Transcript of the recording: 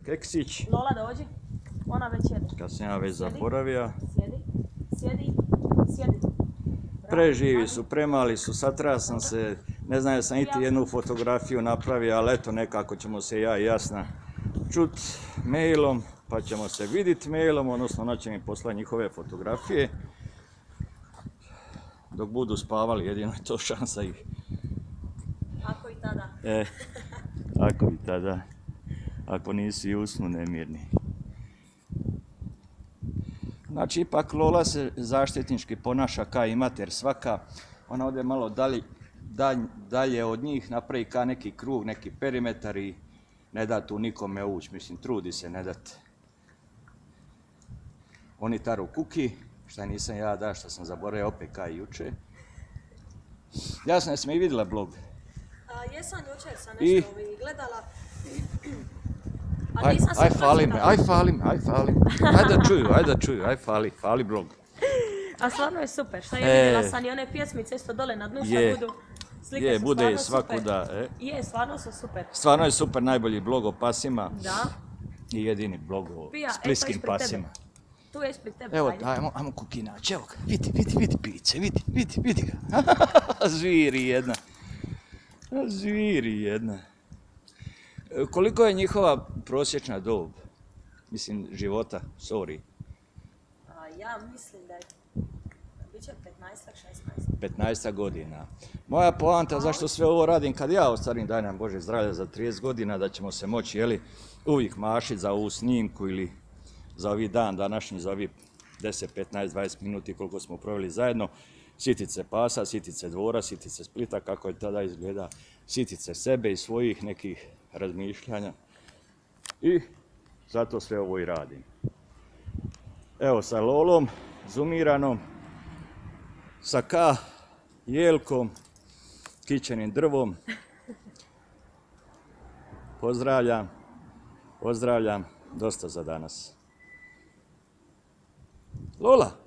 keksić. Lola, dođi. Ona već jede. Kad sam ja već zaboravio. Sjedi. Preživi su, premali su, satrao sam se, ne znam, sam iti jednu fotografiju napravio, ali eto, nekako ćemo se ja i Jasna čut mailom, pa ćemo se vidjeti mailom, odnosno ona će mi poslati njihove fotografije. Dok budu spavali, jedino je to šansa ih. Ako i tada. Ako i tada. Ako nisu i usnu nemirni. Znači, ipak Lola se zaštitnički ponaša ka i mater svaka. Ona ode malo dalje od njih, napravi ka neki krug, neki perimetar i ne da tu nikome ući. Mislim, trudi se ne dat. Oni taru kuki, šta nisam ja da, što sam zaboravio opet ka i juče. Jasno, jesam i vidjela blog. Jesam jučer sam nešto gledala. Aj fali me. Ajde da čuju, fali blog. A stvarno je super, šta je vidjela sam i one pjesmice isto dole na dnu šta budu. Slike su bude i stvarno svakuda. super. Je, stvarno su super. Stvarno je super, najbolji blog o pasima. Da. I jedini blog o splitskim pasima. Tu je ispred tebe, evo, ajmo kuki naći, evo ga, vidi pice, vidi ga. Zviri jedna. Koliko je njihova prosječna dob? Mislim, života, sorry. Ja mislim da je, bit će 15-16. 15 godina. Moja poanta zašto sve ovo radim, kad ja ostarim, daj nam Bože zdravlja, za 30 godina, da ćemo se moći, jeli, uvijek mašiti za ovu snimku ili za ovi dan današnji, za ovi 10, 15, 20 minuti koliko smo proveli zajedno, sjetit se pasa, sjetit se dvora, sjetit se Splita, kako je tada izgleda, sjetit se sebe i svojih nekih razmišljanja. I zato sve ovo i radim. Evo sa Lolom, zoomiranom, sa jelkom, kićenim drvom. Pozdravljam, dosta za danas. Lola!